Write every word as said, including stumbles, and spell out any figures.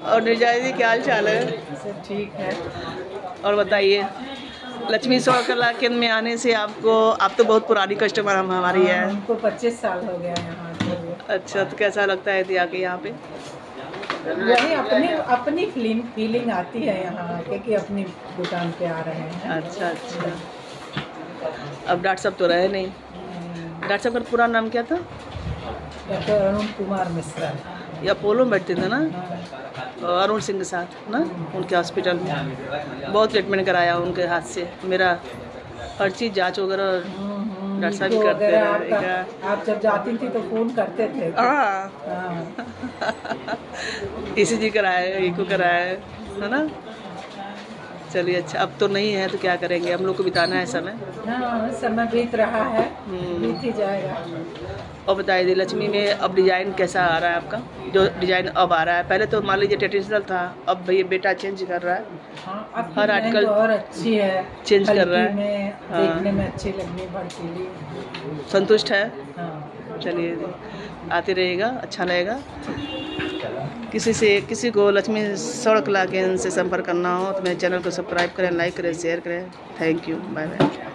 और निर्जला जी क्या हाल चाल है? सब ठीक है। और बताइए, लक्ष्मी स्वर्ण कला केंद्र में आने से आपको, आप तो बहुत पुरानी कस्टमर हम हमारी है। हमको पच्चीस साल हो गया यहाँ। अच्छा, तो कैसा लगता है थी आके यहाँ पे? वही अपनी अपनी फीलिंग फीलिंग आती है यहाँ आके कि अपनी दुकान पे आ रहे हैं। अच्छा अच्छा। अब डॉक्टर साहब तो रहे नहीं। डॉक्टर साहब का पूरा नाम क्या था? डॉक्टर अरुण कुमार मिश्रा। ये अपोलो में बैठते थे ना, अरुण सिंह के साथ ना, उनके हॉस्पिटल में बहुत ट्रीटमेंट कराया उनके हाथ से। मेरा हर चीज़ जांच वगैरह डॉक्टर साहब भी करते रहे। आप जब जाती थी तो फ़ोन करते थे। हाँ, इसी जी कराए, इको कराए, है ना। चलिए अच्छा, अब तो नहीं है तो क्या करेंगे, हम लोग को बिताना है समय। हाँ, समय बीत रहा है, बीत ही जाएगा। और बताइए दी, लक्ष्मी में अब डिज़ाइन कैसा आ रहा है आपका? जो डिज़ाइन अब आ रहा है, पहले तो मान लीजिए ट्रेडिशनल था, अब भैया बेटा चेंज कर रहा है। हाँ, अब हर आजकल और अच्छी है, चेंज कर रहा है। में हाँ। देखने में अच्छी लगनी, भड़कीली। संतुष्ट है? हाँ। चलिए आते रहेगा, अच्छा लगेगा। किसी से किसी को लक्ष्मी स्वर्ण कला केंद्र से संपर्क करना हो तो मेरे चैनल को सब्सक्राइब करें, लाइक करें, शेयर करें। Thank you, bye bye.